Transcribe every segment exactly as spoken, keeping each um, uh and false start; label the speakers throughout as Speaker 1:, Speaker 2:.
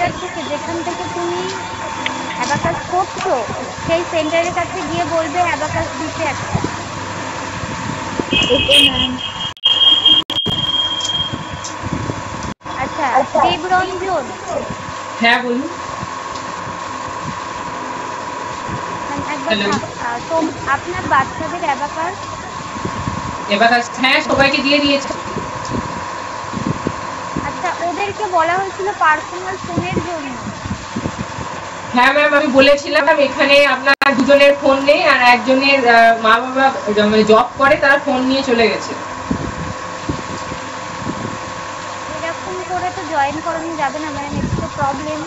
Speaker 1: Centre থেকে, যেখান থেকে তুমি অ্যাবাকাস করছো সেই সেন্টারের কাছে গিয়ে বলবে অ্যাবাকাস দিতে একটা।
Speaker 2: Okay ma'am.
Speaker 1: আচ্ছা দেবরঞ্জন।
Speaker 3: হ্যাঁ বলুন।
Speaker 1: একবার আপনার বাচ্চাদের অ্যাবাকাস
Speaker 3: অ্যাবাকাস হ্যাঁ সবাইকে দিয়ে দিয়েছে।
Speaker 1: আচ্ছা ওদেরকে বলা হয়েছিল পার্সোনাল ফোনের জন্য।
Speaker 3: হ্যাঁ ম্যাম আমি বলেছিলাম এখানে আপনার দুজনের ফোন নেই আর একজনের মা বাবা জব করে, তারা ফোন নিয়ে চলে গেছে।
Speaker 1: এরকম করে তো জয়েন করানো যাবে না ম্যাম, এটা তো প্রবলেম।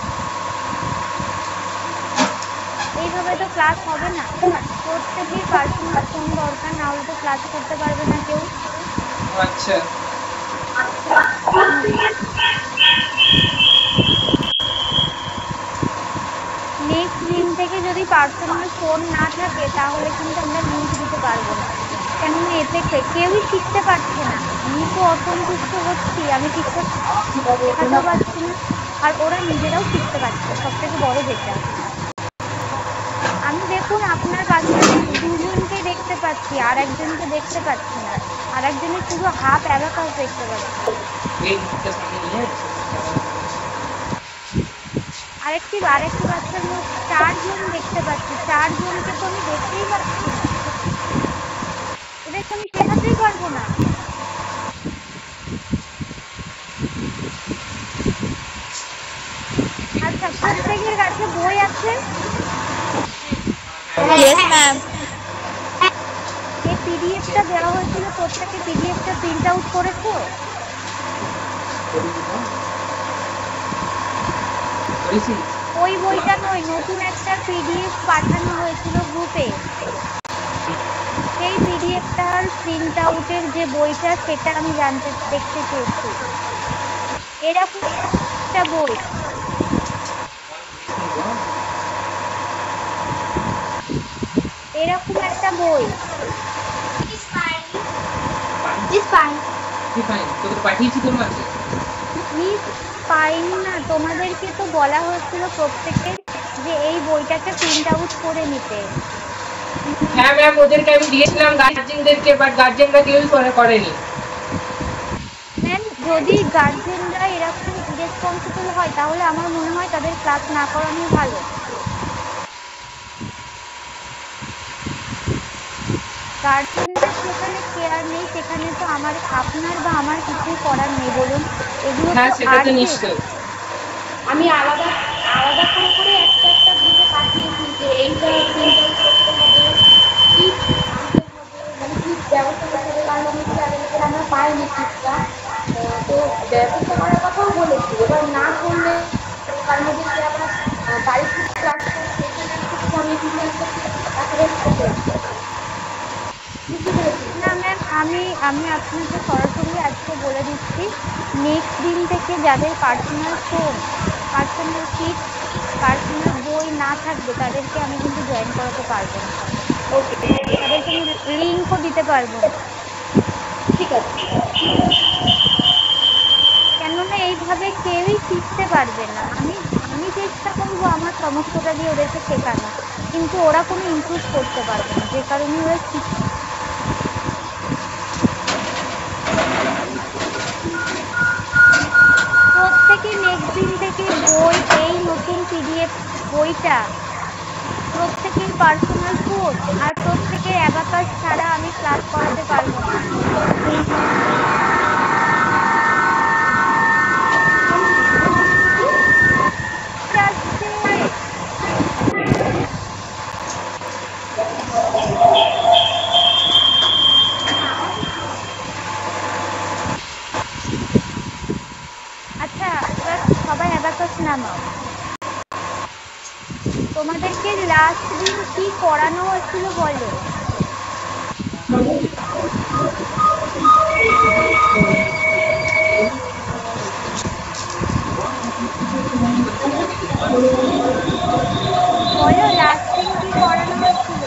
Speaker 1: এইভাবে তো ক্লাস হবে না, প্রত্যেকের পার্সোনাল ফোন দরকার, না হলে তো ক্লাস করতে পারবে না কেউ।
Speaker 3: আচ্ছা
Speaker 1: নেক্সট দিন থেকে যদি পার্সোনাল ফোন না থাকে তাহলে কিন্তু আমরা লিঙ্ক দিতে পারবো না, কেননা এতে কেউই শিখতে পারছে না। আমি তো অসন্তুষ্ট হচ্ছি, আমি ঠিকঠাক শেখাতেও পারছি না আর ওরা নিজেরাও শিখতে পারছে, সব থেকে বড় যেটা। আমি দেখুন আপনার বাচ্চাদের দুজনকে দেখতে পাচ্ছি, আর একজনকে দেখতে পাচ্ছি না, আর একজনের শুধু হাফ অ্যাবাকাস দেখতে পাচ্ছি। আরেকটি আরেকটি বাচ্চার মধ্যে চারজন দেখতে পাচ্ছি, চারজনকে তো আমি দেখতেই পাচ্ছি না, এদেরকে আমি শেখাতেই পারবো না। আচ্ছা প্রত্যেকের কাছে বই আছে?
Speaker 2: Yes ma'am.
Speaker 1: এই পিডিএফটা দেওয়া হয়েছিল, প্রত্যেকে পিডিএফটা প্রিন্ট আউট করেছো? ওই বইটা নয়, নতুন একটা পিডিএফ পাঠানো হয়েছিল গ্রুপে, সেই পিডিএফটার প্রিন্ট আউটের যে বইটা সেটা আমি জানতে দেখতে চেয়েছি। এরকম একটা বই, এরকম একটা বই
Speaker 3: পাঠিয়েছি তোমার
Speaker 1: পাইনি না, তোমাদেরকে তো বলা হয়েছিল প্রত্যেকের যে এই বইটাকে প্রিন্ট আউট করে নিতে।
Speaker 3: হ্যাঁ ম্যাম ওদেরকে আমি দিয়েছিলাম গার্জেনদেরকে, বাট গার্জেনরা কেউই করেনি।
Speaker 1: ম্যাম যদি গার্জেনরা এরকম ইরেসপন্সিবল হয় তাহলে আমার মনে হয় তাদের ক্লাস না করানোই ভালো। গার্জেনদের সেখানে কেয়ার নেই, সেখানে তো আমার আপনার বা আমার কিছুই করার নেই বলুন। এগুলো তো নিশ্চয়
Speaker 2: আমি আলাদা আলাদা করে করে একটা একটা গ্রুপে পাঠিয়েছি যে এইটা প্রিন্ট আউট করতে হবে, কি আনতে হবে, মানে কি ব্যবস্থা করতে হবে, কারণ আমি তো অ্যাভেলেবেল আমরা পাইনি কিটটা, তো ব্যবস্থা করার কথাও বলেছি। এবার না করলে তার মধ্যে সে আবার বাড়িতে ক্লাস করছে, এখানে একটু আমি তারপরে
Speaker 1: না ম্যাম আমি আমি আপনাকে সরাসরি আজকে বলে দিচ্ছি, নেক্সট দিন থেকে যাদের personal phone, personal kit, personal বই না থাকবে তাদেরকে আমি কিন্তু জয়েন করাতে পারবো না। ওকে, তাদেরকে আমি লিঙ্কও দিতে পারবো না।
Speaker 2: ঠিক আছে,
Speaker 1: কেননা এইভাবে কেউই শিখতে পারবে না। আমি আমি চেষ্টা করবো আমার সমস্তটা দিয়ে ওদেরকে শেখানো, কিন্তু ওরা কোনো ইমপ্রুভ করতে পারবে না, যে কারণে ওরা শিখতে প্রত্যেকে নেক্সট দিন থেকে বই, এই নতুন পিডিএফ বইটা প্রত্যেকের পার্সোনাল ফোন আর প্রত্যেকের অ্যাবাকাস ছাড়া আমি ক্লাস করাতে পারবো না। আচ্ছা এবার সবাই অ্যাবাকাস নামাও। তোমাদেরকে লাস্ট দিন কি করানো হয়েছিল বলো? বলো লাস্ট দিন কি করানো হয়েছিল?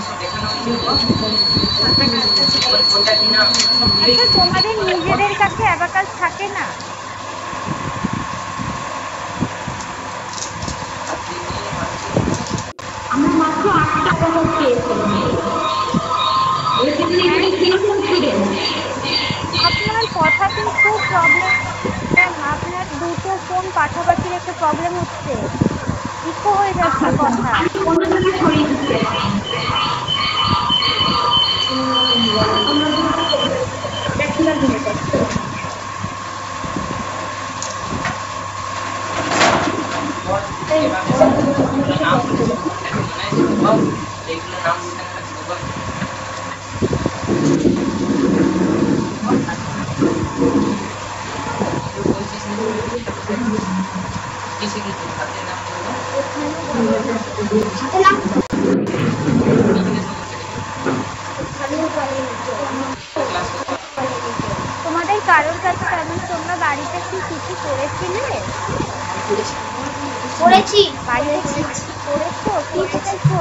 Speaker 1: আচ্ছা তোমাদের নিজেদের কাছে থাকে না?
Speaker 2: আমরা মাত্র আটটা প্রমোট পেয়েছি।
Speaker 1: আপনার কথা কিন্তু খুব প্রবলেম, আপনার দুটো ফোন পাশাপাশির একটা প্রবলেম হচ্ছে, ইকো হয়ে যাচ্ছে কথা। তোমাদের কারোর কাছে তেমন তোমরা বাড়িতে কি কিছু করেছিলে?
Speaker 4: করেছি
Speaker 1: বাড়িতে করেছো? কি শিখেছো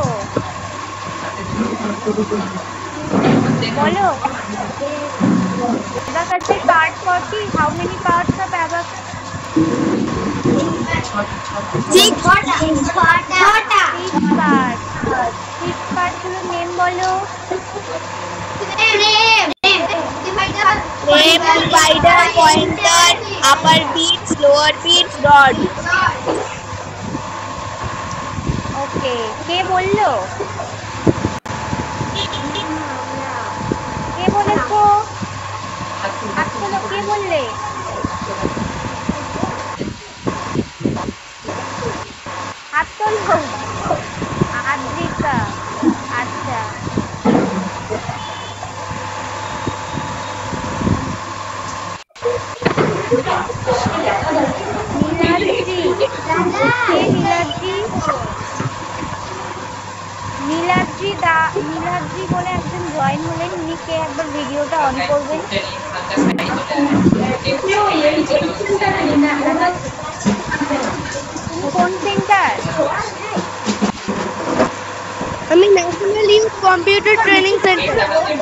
Speaker 1: বলো? অ্যাবাকাসের পার্ট কটি? How many parts of abacus?
Speaker 4: Six ছটা ছটা
Speaker 1: সিক্স পার্ট। সিক্স পার্ট গুলোর নেম বলো।
Speaker 4: Name divider pointer upper beads lower beads rod.
Speaker 1: Okay, কে বললো? কে বলেছো? আসলে কে বললে? হাত তোলো। আদ্রিকা, আচ্ছা। নীলাদ্রি, কে নীলাদ্রি? নীলাদ্রি দা, নীলাদ্রি বলে একজন জয়েন হলেন, উনি কে? একবার ভিডিওটা অন করবেন। তুমি কোন সেন্টার?
Speaker 4: আমি national youth computer training centre.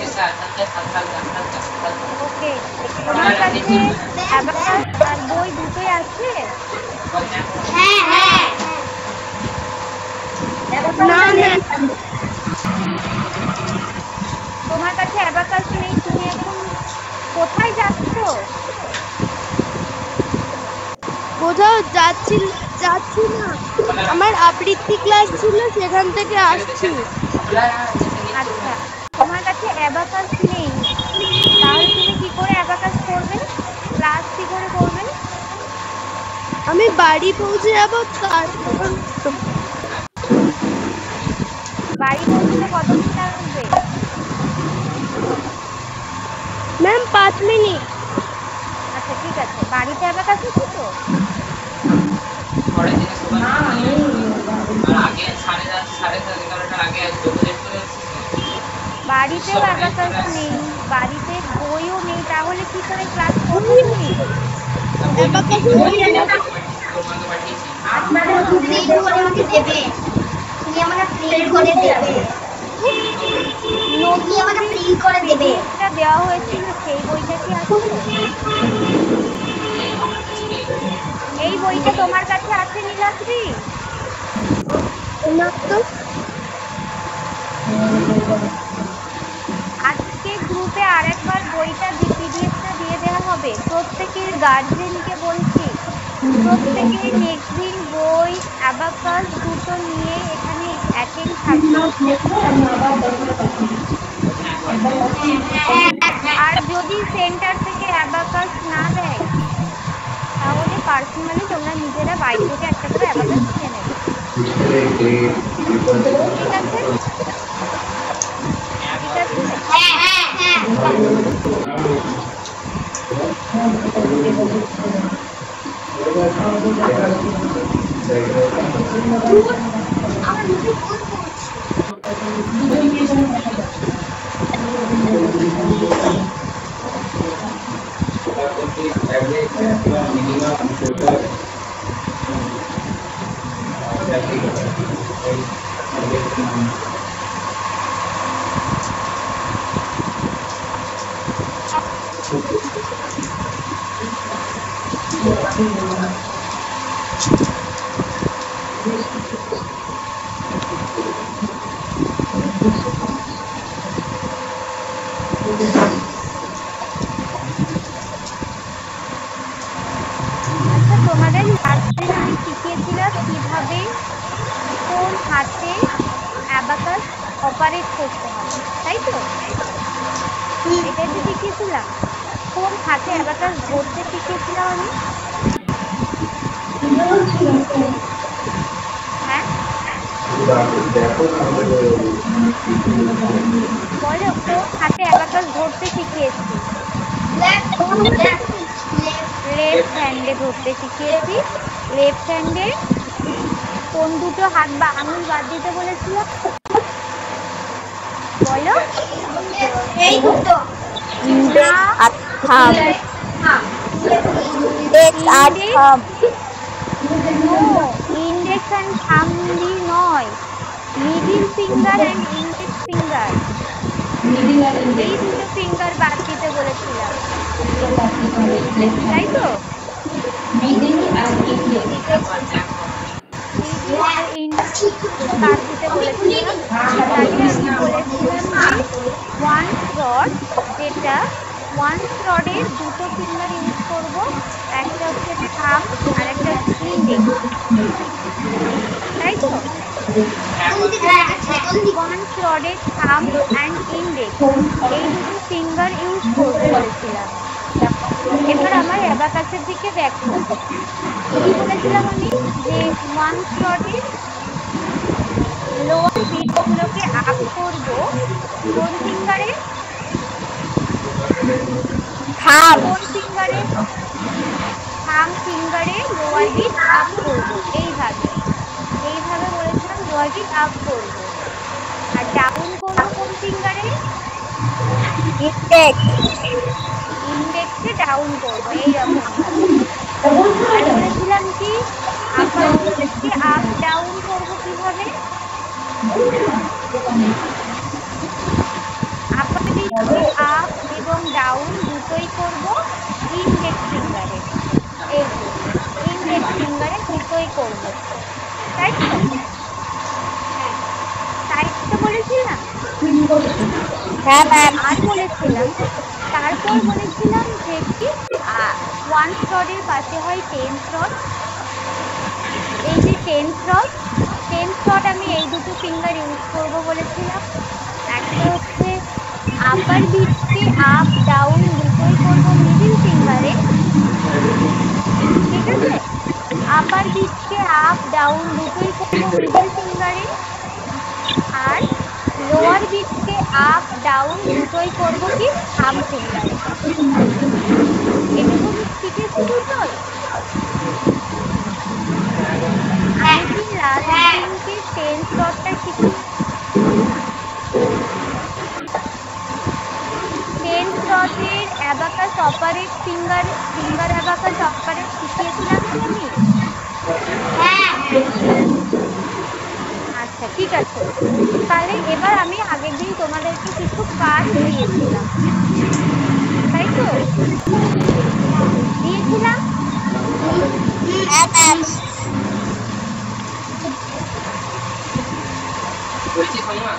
Speaker 1: Okay, তোমার কাছে অ্যাবাকাস আর বই দুটোই আছে?
Speaker 4: হ্যাঁ হ্যাঁ না না
Speaker 1: তোমার কাছে অ্যাবাকাস নেই, তুমি এখন কোথায় যাচ্ছ?
Speaker 4: কোথাও যাচ্ছি যাচ্ছি না, আমার আবৃত্তি ক্লাস ছিল, সেখান থেকে আসছি।
Speaker 1: আচ্ছা, তোমার কাছে অ্যাবাকাস নেই, তাহলে তুমি কি করে অ্যাবাকাস করবে? ক্লাস কি করে করবে?
Speaker 4: আমি বাড়ি পৌঁছে যাবো, তারপর
Speaker 1: বাড়ি পৌঁছতে কতক্ষণ লাগবে?
Speaker 4: ম্যাম পাঁচ মিনিট।
Speaker 1: আচ্ছা ঠিক আছে, বাড়িতে অ্যাবাকাস আছে তো? বাড়িতেও অ্যাবাকাস নেই, বাড়িতে বইও নেই, তাহলে কি করে ক্লাস করবে তুমি? বইটা দেওয়া হয়েছিল, সেই বইটা কি আছে? এই বইটা তোমার কাছে আছে নীলাদ্রি? আজকে গ্রুপে আরেকবার বইটা পিডিএফটা দিয়ে দেওয়া হবে। প্রত্যেকের গার্জেনকে বলছি, প্রত্যেকে নেক্সট দিন বই অ্যাবাকাস দুটো নিয়ে এখানে অ্যাটেন্ড থাকবে। আর যদি সেন্টার থেকে অ্যাবাকাস না দেয়, তাহলে পার্সোনালি তোমরা নিজেরা বাইরে থেকে একটা করে অ্যাবাকাস কিনে নেবে। ঠিক আছে? ঠিক আছে?
Speaker 4: হ্যাঁ হ্যাঁ হ্যাঁ
Speaker 1: কিভাবে কোন হাতে অ্যাবাকাস অপারেট করতে হবে, তাই তো? এটা তো শিখিয়েছিলাম। কোন হাতে অ্যাবাকাস ধরতে শিখিয়েছিলাম আমি? হ্যাঁ বলো, কোন হাতে অ্যাবাকাস ধরতে শিখিয়েছি? লেফট হ্যান্ডে ধরতে শিখিয়েছি। লেফট হ্যান্ডে কোন দুটো হাত বা আঙুল বাদ দিতে বলেছিলাম বলো?
Speaker 4: এই দুটো
Speaker 1: না,
Speaker 4: আর থাম ইন্ডেক্স আর থাম
Speaker 1: নো, ইন্ডেক্স অ্যান্ড থাম দিয়ে নয়, middle finger and index finger, এই দুটো ফিঙ্গার বাদ দিতে বলেছিলাম, তাই তো? বাদ দিতে বলেছিলাম। তাহলে আমি বলেছিলাম যে ওয়ান রড, যেটা ওয়ান রডের দুটো ফিঙ্গার ইউজ করব, একটা হচ্ছে থাম আর একটা হচ্ছে ইন্ডেক্স, তাই তো? ওয়ান রডের থাম অ্যান্ড ইন্ডেক্স এই দুটো ফিঙ্গার ইউজ করতে বলেছিলাম। এবার আমার অ্যাবাকাসের দিকে দেখো, কি বলেছিলাম আমি? যে ওয়ান রডের লোয়ার বিটগুলোকে আপ করব কোন ফিঙ্গারে?
Speaker 4: থাম
Speaker 1: কোন ফিঙ্গারে? থাম ফিঙ্গারে লোয়ার বিট আপ করব, এইভাবে এইভাবে বলেছিলাম লোয়ার বিট আপ করব। আর ডাউন করব কোন ফিঙ্গারে?
Speaker 4: ইন্ডেক্স
Speaker 1: ইন্ডেক্সে ডাউন করব, এইরকম ভাবে। আর বলেছিলাম কি আপার বিটকে আপ ডাউন করব কিভাবে? আপার বিটকে আপ এবং ডাউন দুটোই করব ইন্ডেক্স ফিঙ্গারে, এই ইন্ডেক্স ফিঙ্গারে দুটোই করব, তাই তো? হ্যাঁ, তাই তো বলেছিলাম।
Speaker 4: হ্যাঁ ম্যাম
Speaker 1: আর বলেছিলাম, তারপর বলেছিলাম যে কি ওয়ান রডের পাশে হয় টেন রড, এই যে টেন রড, টেন রড আমি এই দুটো ফিঙ্গার ইউজ করব বলেছিলাম। একটা হচ্ছে আপার বিটকে আপ ডাউন দুটোই করব মিডিল ফিঙ্গারে, ঠিক আছে? আপার বিটকে আপ ডাউন দুটোই করব মিডিল ফিঙ্গারে, আর লোয়ার বিটকে আপ ডাউন দুটোই করব কি থাম ফিঙ্গারে। এটুকু শিখেছি দুটোই। আমি কি লাস্ট দিনকে টেন্স রডটা শিখি? টেন্স রডের abacus operate finger finger abacus operate শিখিয়েছিলাম কি আমি? আচ্ছা ঠিক আছে, তাহলে এবার আমি আগের দিন তোমাদেরকে কিছু কাজ দিয়েছিলাম, তাই তো? দিয়েছিলাম।
Speaker 4: হ্যাঁ ম্যাম
Speaker 3: বলছি সোমা,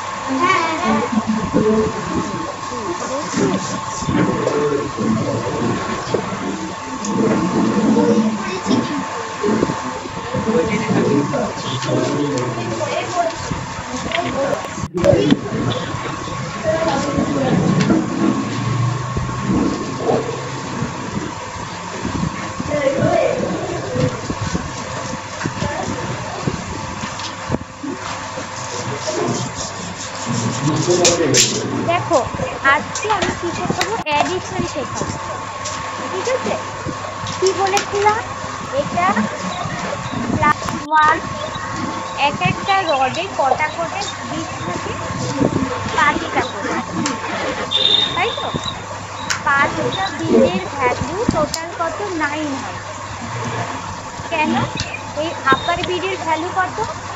Speaker 1: দেখো আজকে আমি কি শেখাবো? অ্যাডিশন শেখাবো, ঠিক আছে? কি বলেছিলাম? এটা ক্লাস ওয়ান, এক একটা রডে কটা করে বিট থাকে? পাঁচটা করে, তাই তো? পাঁচটা বিটের ভ্যালু টোটাল কত? নাইন হয়। কেন? এই আপার বিটের ভ্যালু কত?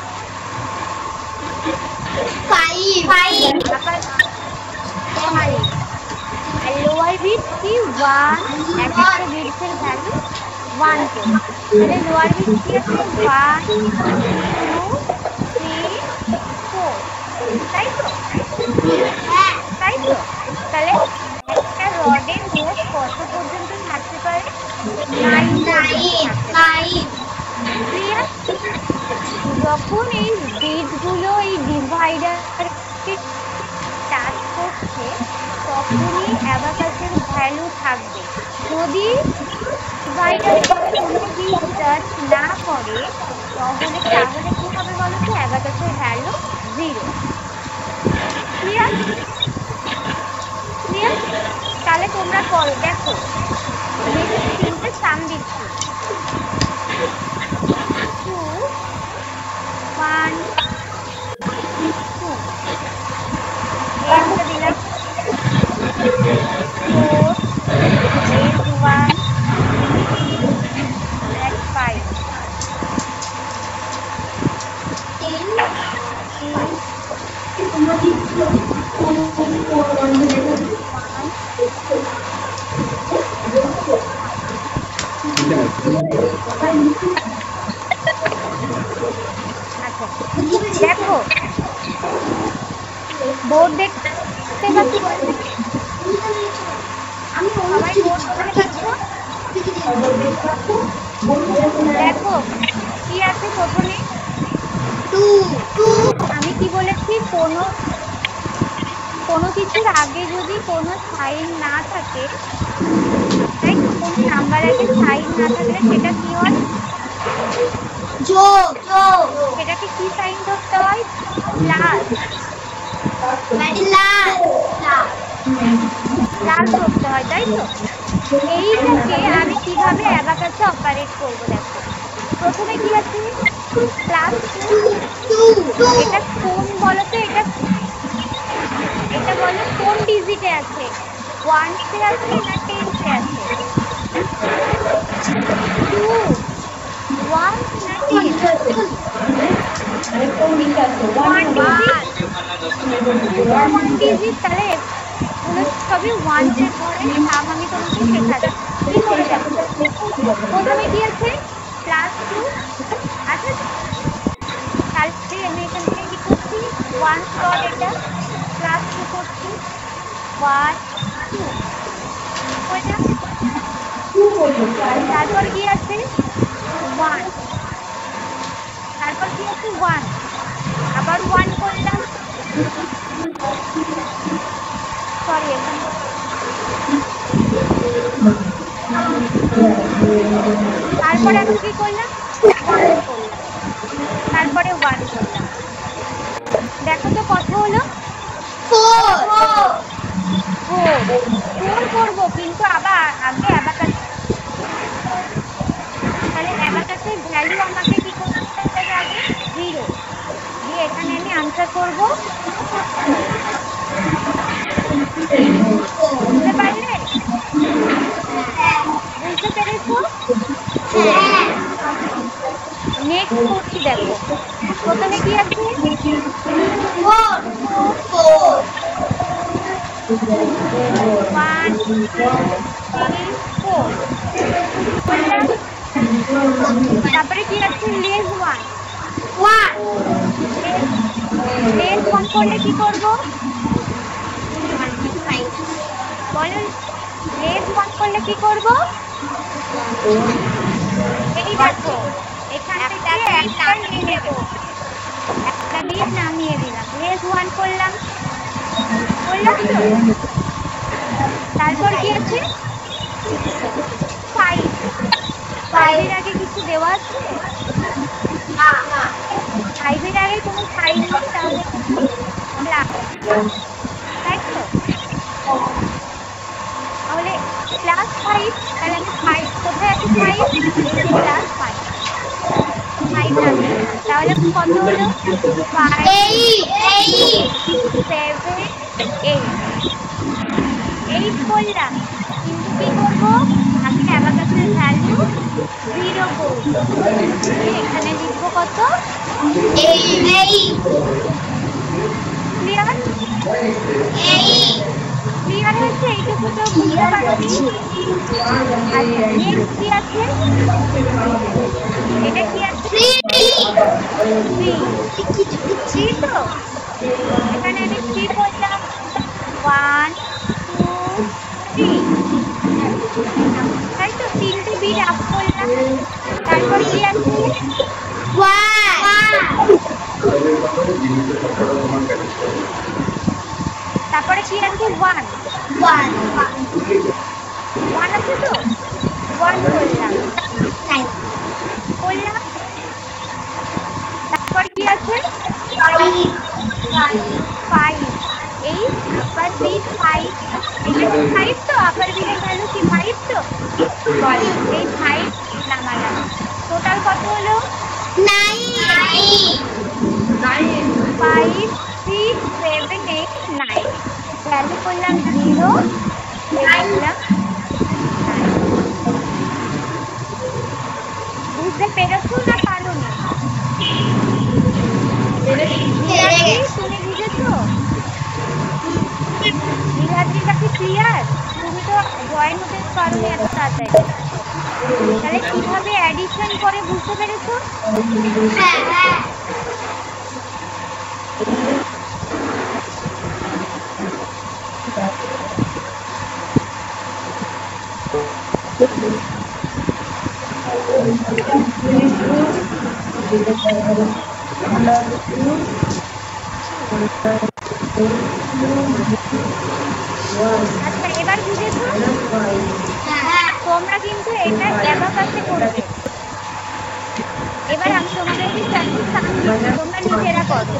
Speaker 4: ফাইভ ফাইভ
Speaker 1: আপার ফাইভ, আর লোয়ার বিট কি? ওয়ান, এক একটা বিটসের ভ্যালু ওয়ান করে। তাহলে লোয়ার বিট কি আছে? ওয়ান, টু, থ্রি, ফোর, তাই তো? তাই তো? তাহলে একটা রডের মোট কত পর্যন্ত থাকতে পারে? Nine, nine, clear? যখন এই বিটগুলো এই ডিভাইডারকে টাচ করছে তখনই অ্যাবাকাসের ভ্যালু থাকবে। যদি ডিভাইডারকে কোনো বিট টাচ না করে তাহলে তাহলে কি হবে বলো তো, অ্যাবাকাসের ভ্যালু জিরো। ক্লিয়ার ক্লিয়ার তাহলে তোমরা করো, দেখো তিনটে সাম দিচ্ছি, টু ওয়ান টু এইটা দিলাম, ফোর এইট ওয়ান ফাইভ আচ্ছা দেখো বোর্ড দেখতে পাচ্ছি, আমি সবাই বোর্ড দেখতে পাচ্ছ? দেখো কি আছে প্রথমে, আমি কি বলেছি, কোনো কোনো কিছুর আগে যদি কোনো সাইন না থাকে, তাই কোনো নাম্বার আগে সাইন না থাকলে সেটা কি হয়,
Speaker 4: যোগ যোগ
Speaker 1: সেটাকে কি সাইন ধরতে হয়, প্লাস প্লাস ধরতে হয়, তাই তো? এইটাকে আমি কিভাবে অ্যাবাকাসে অপারেট করবো, দেখো প্রথমে কি আছে প্লাস টু, এটা কোন বলো তো, এটা এটা বলো কোন ডিজিটে আছে, ওয়ানসে আছে না টেনসে আছে, টু ওয়ান না টেন, ওয়ান ডিজিট, তাহলে এগুলো সবই ওয়ানসের পরে নাম আমি তোমাকে শেখাচ্ছি, কি করে দেখো প্রথমে কি আছে প্লাস টু, আচ্ছা তাহলে আমি এখান থেকে কি করছি, ওয়ান স্লট এটা প্লাস টু করছি, ওয়ান টু, তারপর কি আছে ওয়ান, তারপর কি আছে ওয়ান, আবার ওয়ান করলাম, সরি এখানে তারপরে আমি কি করলাম, ওয়ান করলাম, তারপরে ওয়ান করলাম, দেখো তো কত হলো, ফোর ফোর করবো, কিন্তু আবার আগে অ্যাবাকাস, তাহলে অ্যাবাকাসের ভ্যালু আমাকে কি করতে হবে আগে, জিরো দিয়ে এখানে আমি আনসার করবো, বুঝতে পারলে, বুঝতে পেরেছো? নেক্সট করছি, দেখো প্রথমে কি আছে ওয়ান থ্রি ফোর, তারপরে কি আছে লেস ওয়ান, লেস ওয়ান করলে কি করবো বলো, লেস ওয়ান করলে কি করবো, এই দেখো এখান থেকে একটা নিয়ে নেবো, একটা দিয়ে নামিয়ে দিলাম, লেস ওয়ান করলাম, করলাম তো, তারপর কি আছে ফাইভ, ফাইভের আগে কিছু দেওয়া আছে, ফাইভের আগে কোনো সাইন নেই, তাহলে তাই তো, তাহলে প্লাস ফাইভ, তাহলে আমি ফাইভ কোথায় আছে, ফাইভ প্লাস ফাইভ, ফাইভ নামিয়ে, তাহলে কত হলো ফাইভ সেভেন এইট, এইট করলাম, কিন্তু কি করবো আগে অ্যাবাকাসের ভ্যালু জিরো করবো, এখানে লিখবো কত, ক্লিয়ার ক্লিয়ার হয়েছে, এইটুকু তো বুঝতে পারছি। আচ্ছা নেক্সট কি আছে, এটা কি আছে থ্রি, থ্রি তো এখানে আমি থ্রি করলাম, ওয়ান টু থ্রি, তাই তো তিনটে বিট আপ করলাম, তারপর কি আছে ওয়ান, কি আছে ওয়ান
Speaker 5: ওয়ান
Speaker 1: ওয়ান আছে তো ওয়ান করলাম
Speaker 5: নাইন
Speaker 1: করলাম তারপর কি আছে
Speaker 5: ফাইভ
Speaker 1: ফাইভ এই আপার বিট ফাইভ এটা ফাইভ তো আপার বিটের ভ্যালু কি ফাইভ তো এই ফাইভ নামালাম টোটাল কত হলো
Speaker 5: nine
Speaker 3: nine
Speaker 1: five six seven eight nine value করলাম জিরো লিখলাম বুঝতে পেরেছো না পারোনি তুমি বুঝেছো নীলাদ্রির কাছে ক্লিয়ার তুমি তো জয়েন হতে পারোনি এত তাড়াতাড়ি তাহলে কিভাবে অ্যাডিশন করে বুঝতে পেরেছো
Speaker 5: হ্যাঁ হ্যাঁ
Speaker 1: আচ্ছা এবার বুঝেছো
Speaker 5: হ্যাঁ
Speaker 1: তোমরা কিন্তু এটা অ্যাবাকাসে করবে এবার আমি তোমাদেরকে চারটি সাম দিচ্ছি তোমরা নিজেরা করো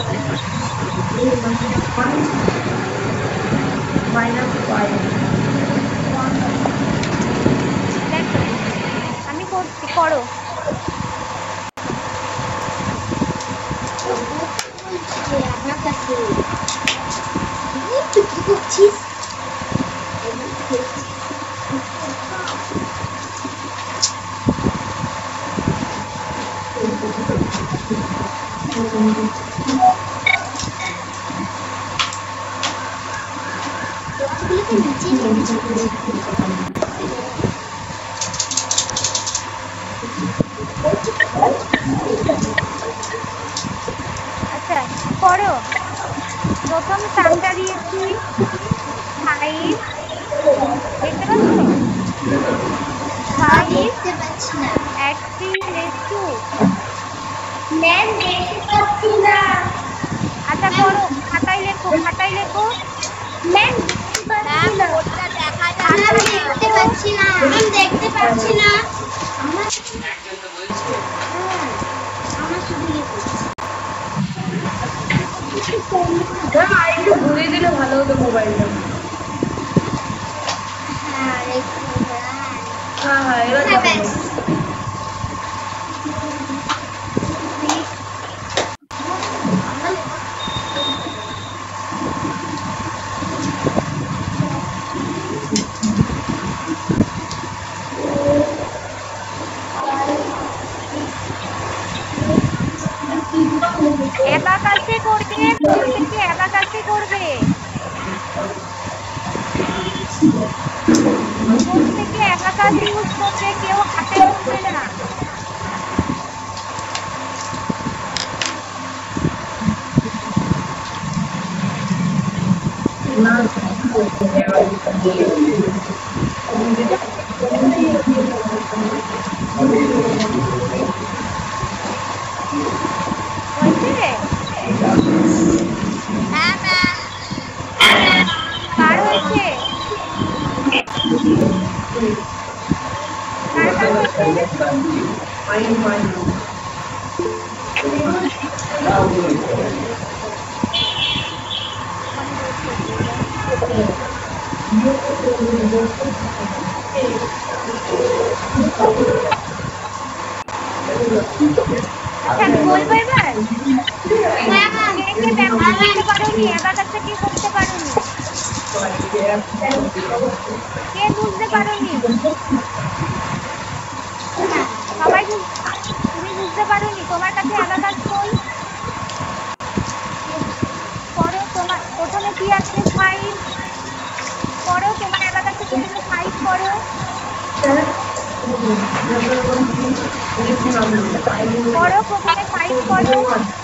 Speaker 1: দেখো আমি করছি করো
Speaker 5: তুই কি করছিস নিচে
Speaker 1: আচ্ছা করো প্রথম সামটা দিয়েছি ফাইভ দেখতে পাচ্ছ ফাইভ
Speaker 5: দেখতে পাচ্ছি না
Speaker 1: একটি টু
Speaker 5: ম্যাম দেখতে পাচ্ছি না
Speaker 1: আচ্ছা করো খাতায় লেখো খাতায় লেখো
Speaker 5: ম্যাম দেখতে পাচ্ছি না ম্যাম দেখতে পাচ্ছি না আমার আমার শুধু
Speaker 3: একটু ঘুরে দিলে ভালো হতো মোবাইলটা
Speaker 5: হ্যাঁ
Speaker 3: হ্যাঁ হ্যাঁ এবার
Speaker 5: ব্যাস
Speaker 1: অ্যাবাকাসে করবে প্রত্যেকে অ্যাবাকাসে করবে প্রত্যেকে অ্যাবাকাস ইউজ করবে কেউ হাতে করবে না হয়েছে
Speaker 5: হ্যাঁ ম্যাম
Speaker 1: কার হয়েছে কার কার হয়েছে আচ্ছা আমি বলবো এবার কে কে ব্যবহার করতে পারোনি অ্যাবাকাসে কি করতে পারোনি কে বুঝতে পারোনি সবাই তুমি বুঝতে পারোনি তোমার কাছে অ্যাবাকাস কই করো তোমার প্রথমে কি আছে ফাইভ করো তোমার অ্যাবাকাসে প্রথমে ফাইভ করো করো প্রথমে ফাইভ করো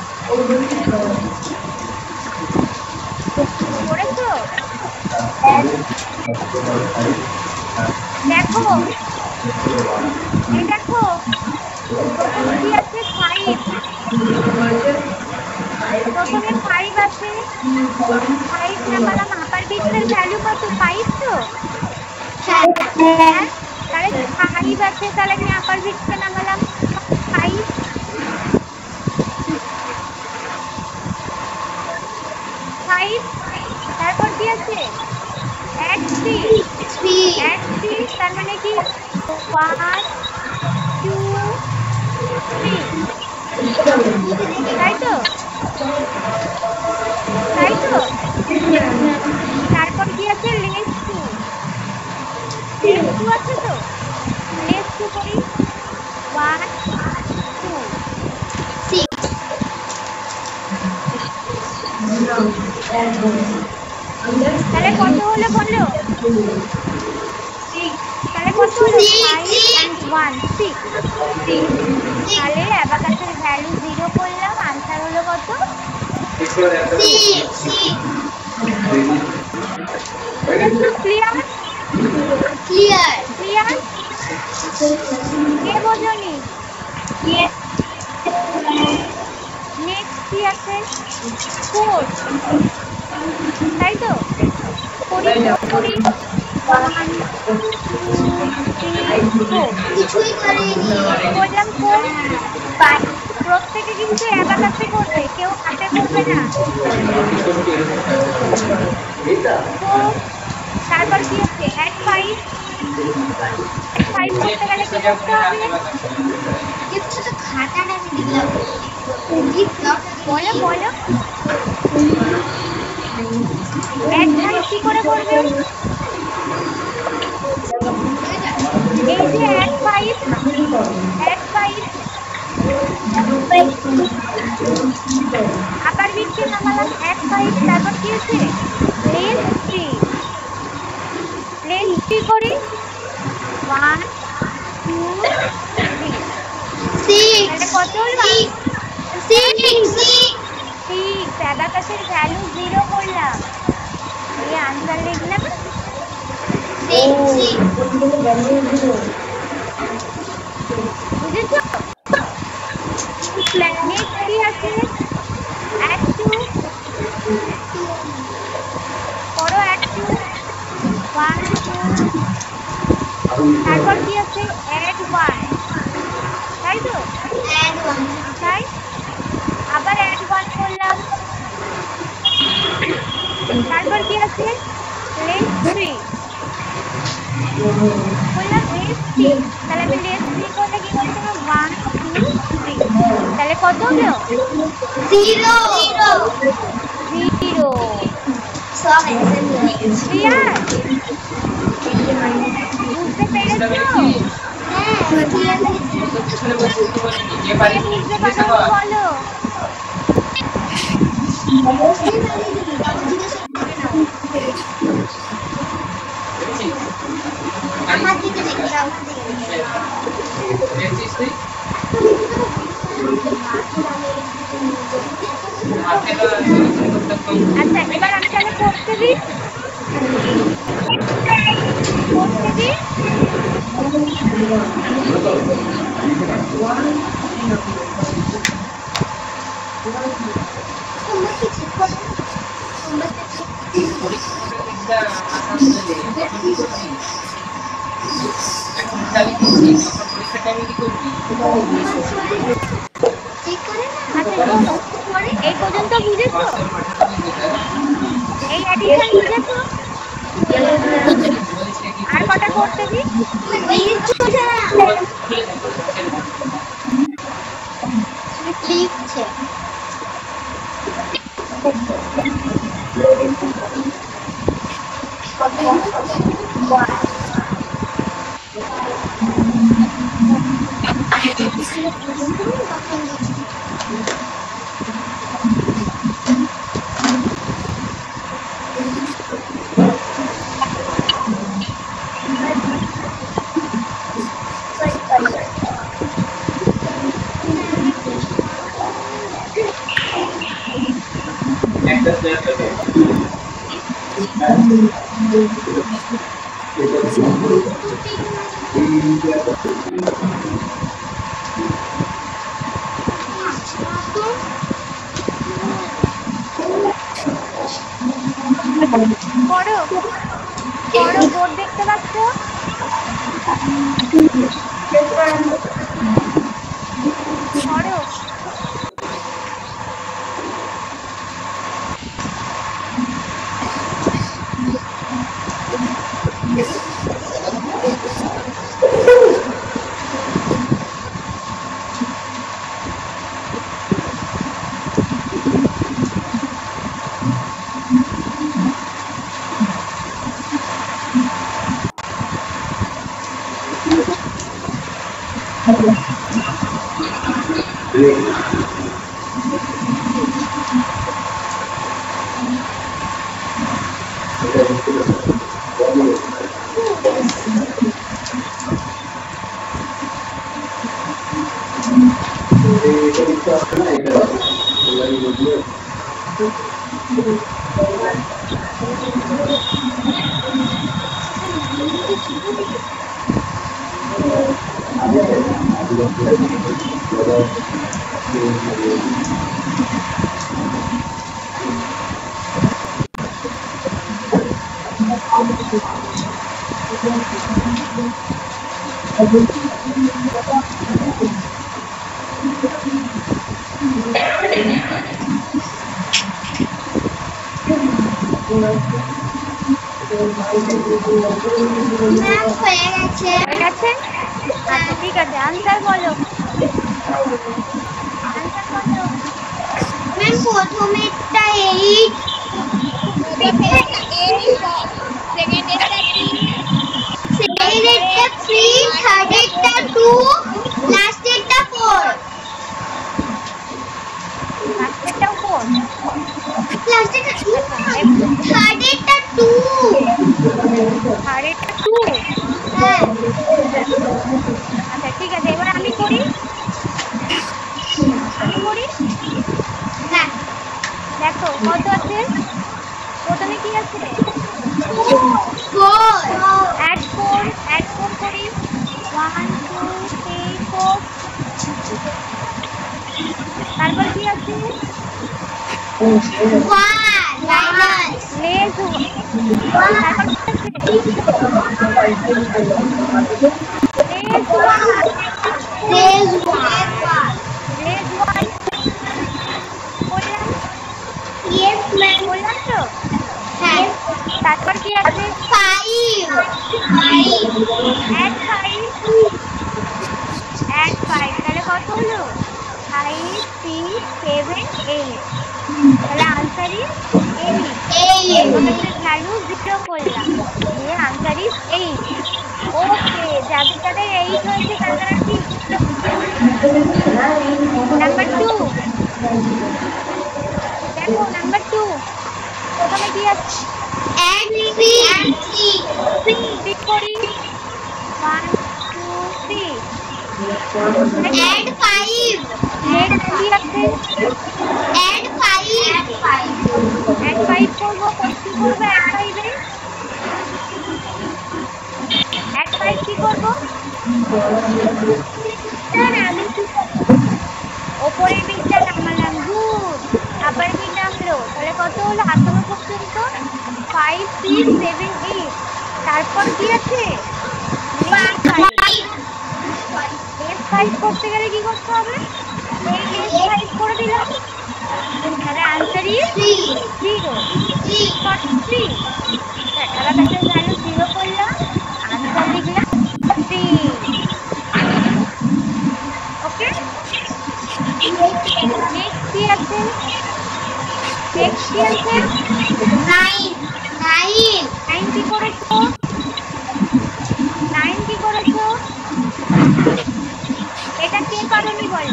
Speaker 1: করেছো দেখো এই দেখো প্রথমে কি আছে ফাইভ প্রথমে ফাইভ আছে ফাইভ নাম্বার হাঁপাই আপার বিটের ভ্যালু কত? ফাইভ তো?
Speaker 5: হ্যাঁ
Speaker 1: হ্যাঁ, তাহলে ফাইভ আছে, তাহলে আমি আপার বিটকে নামালাম ফাইভ। ফাইভ, তারপর কি আছে? Add three,
Speaker 5: three
Speaker 1: add three, তার মানে কি ওয়ান টু থ্রি, তাই তো? তাই তো? তারপর কি আছে? লেস টু, লেস টু আছে তো? লেস টু করি, ওয়ান টু
Speaker 5: সিক্স
Speaker 1: তাহলে কত হলো বলো? তাহলে কত হলো? Five and one, six. তাহলে অ্যাবাকাসের ভ্যালু জিরো করলাম, আনসার হলো কত?
Speaker 5: Six
Speaker 1: clear?
Speaker 5: Clear
Speaker 1: clear? কে বোঝনি? নেক্সট কি আছে? ফোর, তাই তো? করি করি ওয়ান টু থ্রি ফোর,
Speaker 5: কিছুই করিনি
Speaker 1: বললাম ফোর। প্রত্যেকে কিন্তু অ্যাবাকাসে করবে, কেউ হাতে করবে না। ফোর, তারপর কি আছে? অ্যাড ফাইভ, ফাইভ করতে গেলে কি করতে হবে?
Speaker 5: কিছু তো খাতাটা আমি দিলাম
Speaker 1: বলো বলো, অ্যাড ফাইভ কি করে করবে? এই যে add five, add five, upper বিটকে নামালাম অ্যাড ফাইভ, তারপর কি আছে? লেস থ্রি, লেস থ্রি করি, ওয়ান টু থ্রি,
Speaker 5: সিক্স
Speaker 1: তাহলে কত হলো?
Speaker 5: Six
Speaker 1: six. অ্যাবাকাসের ভ্যালু জিরো করলাম, এই আনসার লিখলাম। বুঝেছো? নেক্সট কি আছে? অ্যাড টু, করো অ্যাড টু, ওয়ান টু, তারপর কি আছে? অ্যাড ওয়ান, তাই তো? তাই আবার অ্যাড ওয়ান করলাম, তারপর কি আছে? লেস থ্রি করলাম, লেস থ্রি, তাহলে আমি লেস থ্রি করলে কি করতে হবে? ওয়ান টু থ্রি, তাহলে কত হলো?
Speaker 5: Zero
Speaker 1: zero. ক্লিয়ার? বুঝতে পেরেছো? কে বুঝতে পারো বলো?
Speaker 5: আমার দিকে দেখে দাও
Speaker 1: আচ্ছা, এবার আমি তাহলে করতে দিই, করতে দিই।
Speaker 5: তোমরা কি ঠিক করো? তোমরা ঠিক করে না?
Speaker 1: আচ্ছা, এই পর্যন্ত বুঝেছো? এই অ্যাডিশন বুঝেছো? আর কটা করতে দিই?
Speaker 5: লিখছে
Speaker 1: Thank you. পড়ো পড়ো বোর্ড দেখতে পাচ্ছ? পড়ো।
Speaker 5: ম্যাম হয়ে গেছে।
Speaker 1: হয়ে গেছে? আচ্ছা ঠিক আছে, আনসার বলো। আনসার বলো।
Speaker 5: ম্যাম প্রথমেরটা এইট, সেকেন্ডেরটা থ্রি, থার্ডেরটা টু, লাস্টেরটা ফোর।
Speaker 1: লাস্টেরটাও ফোর?
Speaker 5: লাস্টেরটা থার্ডেরটা টু।
Speaker 1: থার্ডেরটা টু?
Speaker 5: হ্যাঁ।
Speaker 1: আচ্ছা ঠিক আছে, এবার আমি করি আমি করি
Speaker 5: হ্যাঁ।
Speaker 1: দেখো কত আছে? প্রথমে কি আছে?
Speaker 5: Four.
Speaker 1: Add four, add four করি। One two three four. তারপর কি আছে?
Speaker 5: One minus
Speaker 1: less one. তারপর কি আছে? Less one.
Speaker 5: Raise one.
Speaker 1: Less one করলাম?
Speaker 5: Yes ma'am.
Speaker 1: করলাম তো?
Speaker 5: হ্যাঁ।
Speaker 1: তারপর কি আছে?
Speaker 5: Five. Five.
Speaker 1: Add five. Add five তাহলে কত হলো? Five six seven eight. তাহলে আনসার ইজ এইট।
Speaker 5: এইট।
Speaker 1: আমাদের ভ্যালু জিরো করলাম, দিয়ে আনসার ইজ এইট। ওকে, যাদের যাদের এইট হয়েছে তারা কি? নাম্বার টু দেখো, নাম্বার টু প্রথমে কি আছে?
Speaker 5: Add three. Add three.
Speaker 1: Three করি। One two three.
Speaker 5: Add five.
Speaker 1: Next কি আছে?
Speaker 5: Add five. Add five.
Speaker 1: Add five করবো। কি করবো অ্যাড ফাইভে? অ্যাড ফাইভ কি করবো? আমি কি ওপরের দিকটা নামালাম। গুড। আবার কি নামলো? তাহলে কত হলো আঠারো পর্যন্ত? Five six seven eight. তারপর কি আছে? লেস ফাইভ করতে গেলে কি করতে হবে? লেস ফাইভ করে দিলাম, তাহলে answer is zero. Three three আলাদা ভ্যালু জিরো করলাম, আনসার লিখলাম থ্রি। ওকে, নেক্সট কি আছে? নেক্সট কি আছে?
Speaker 5: নাইন। নাইন।
Speaker 1: নাইন কি করেছো? নাইন কি করেছো? এটা কে পারোনি বলো?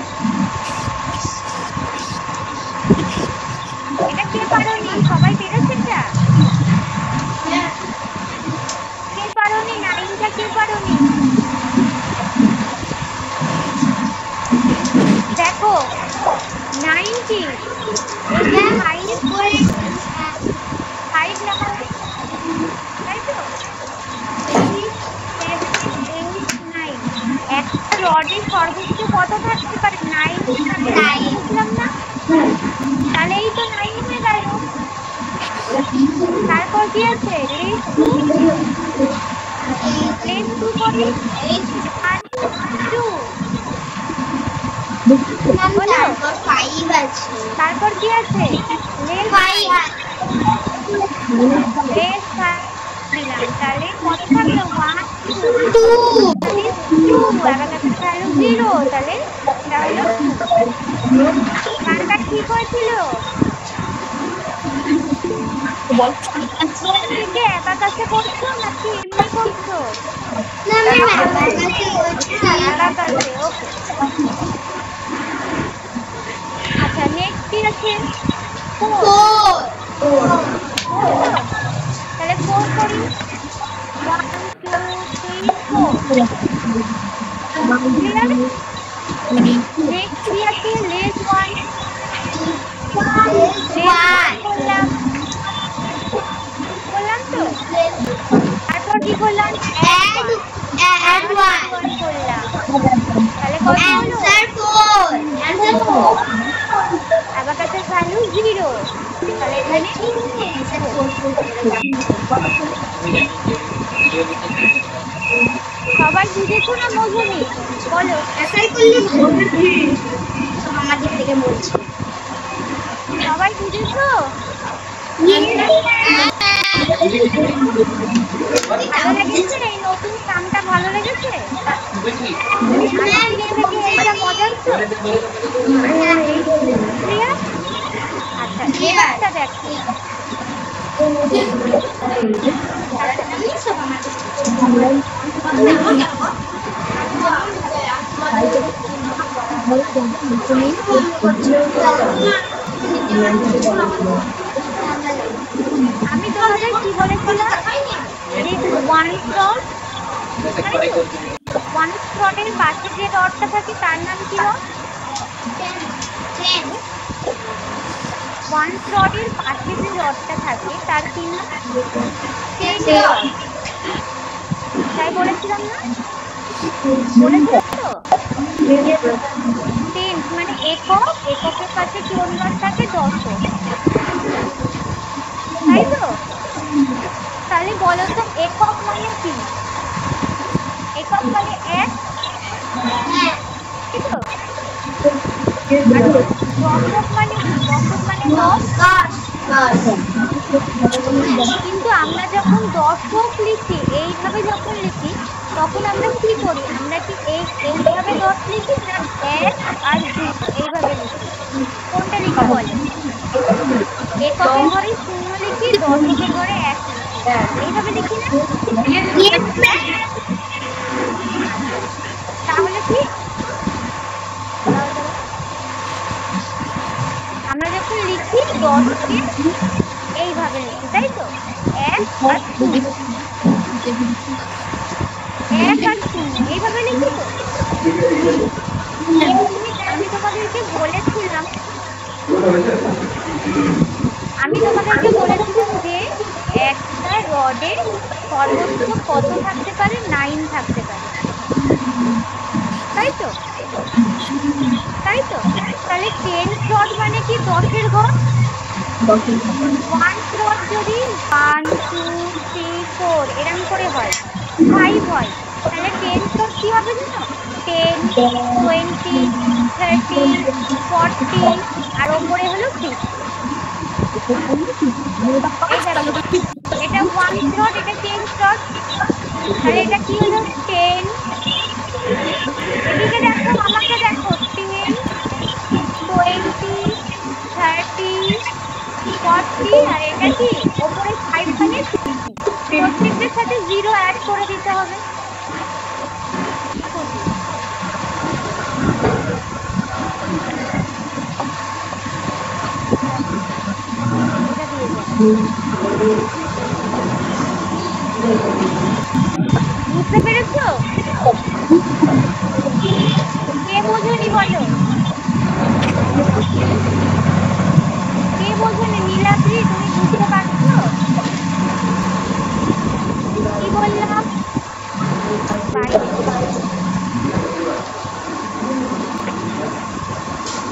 Speaker 1: এটা কে পারোনি? সবাই পেরেছে এটা? কে পারোনি? নাইনটা কে পারোনি? দেখো নাইন কি? ফাইভ করে ফাইভ নাম্বার, তাই তো? একটা রডের সর্বোচ্চ কত থাকতে পারে? নাইন। নাইন বুঝলাম না, তাহলে এই তো নাইন হয়ে গেল। তারপর কি আছে? লিস্ট টু লিস্ট টু করি ওয়ান টু
Speaker 5: তারপর ফাইভ আছে।
Speaker 1: তারপর কি আছে? লেস
Speaker 5: ফাইভ
Speaker 1: লেস দিলাম, তাহলে কত থাকলো? ওয়ান
Speaker 5: টু
Speaker 1: টু আবার কাছে ভ্যালু জিরো, তাহলে এটা হলো কারটা ঠিক হয়েছিল। থেকে একার কাছে করছো নাকি এমনি করছো?
Speaker 5: না ম্যাম আমার কাছে করছি।
Speaker 1: একার কাছে, ওকে। আচ্ছা নেক্সট কি আছে? ফোর।
Speaker 5: ফোর
Speaker 1: তাহলে ফোর করি one two three four. Next কি আছে? Less one.
Speaker 5: ওয়ান
Speaker 1: করলাম করলাম তো। তারপর কি করলাম?
Speaker 5: অ্যাড অ্যাড ওয়ান
Speaker 1: করলাম, তাহলে কত হলো?
Speaker 5: অ্যানসার ফোর অ্যানসার ফোর
Speaker 1: আবার কাছে ভ্যালু জিরো, তাহলে এখানে সবাই বুঝেছো না মধুমি? বলো।
Speaker 5: অ্যাসাই করলে বুঝি সব আমাদের থেকে বলছি।
Speaker 1: সবাই বুঝেছো? ভালো লেগেছে? এই নতুন কামটা ভালো লেগেছে? এটা মজার তো? ক্লিয়ার? আচ্ছা এবারটা দেখো।
Speaker 5: সব আমাদের
Speaker 1: আমি তোমাদের কি বলেছিলাম? ওয়ান স্লট ওয়ান স্লটের পাশে যে ডটটা থাকে তার নাম কি? ওয়ান স্লটের পাশে যে ডটটা থাকে তার কি নাম? তাই বলেছিলাম না? বলেছিলাম তো? টেন্স মানে একক, এককের পাশে কোন ডট থাকে? দশক, তাই তো? তাহলে বলো তো একক মানে কি? একক মানে এক, তাই তো? দশক মানে কি? দশক মানে দশ। কিন্তু আমরা যখন দশক লিখি, এইভাবে যখন লিখি তখন আমরা কি করি? আমরা কি এই এইভাবে দশ লিখি না এক আর দুই এইভাবে লিখি? কোনটা লিখি বলে? এককের ঘরে শূন্য লিখি, দশকের ঘরে এক লিখি, এইভাবে লিখি না? তাহলে কি আমরা যখন লিখি দশকে এইভাবে লিখি, তাই তো? এক আর শূন্য, এক আর শূন্য এইভাবে লিখি তো? আমি তোমাদেরকে বলেছিলাম আমি তোমাদেরকে বলেছিলাম যে একটা রডে সর্বোচ্চ কত থাকতে পারে? নাইন থাকতে পারে, তাই তো? তাই তো? তাহলে টেন রড মানে কি? দশের ঘর। ওয়ান রড যদি ওয়ান টু থ্রি ফোর এরকম করে হয়, ফাইভ হয়, তাহলে টেন রড কি হবে জানো? টেন, টোয়েন্টি, থার্টি, ফর্টি আর ওপরে হলো ফিফটি। এটা ওয়ান রড, এটা টেন রড, তাহলে এটা কি হলো? টেন। এদিকে দেখো, আমাকে দেখো, টেন, টোয়েন্টি, থার্টি, ফর্টি আর এটা কি? ওপরে ফাইভ মানে ফিফটি। প্রত্যেকটার সাথে জিরো অ্যাড করে দিতে হবে। বুঝতে পেরেছো? কে বোঝেনি বলো? কে বোঝেনি? নীলাদ্রি তুমি বুঝতে পারছো? কি বললাম?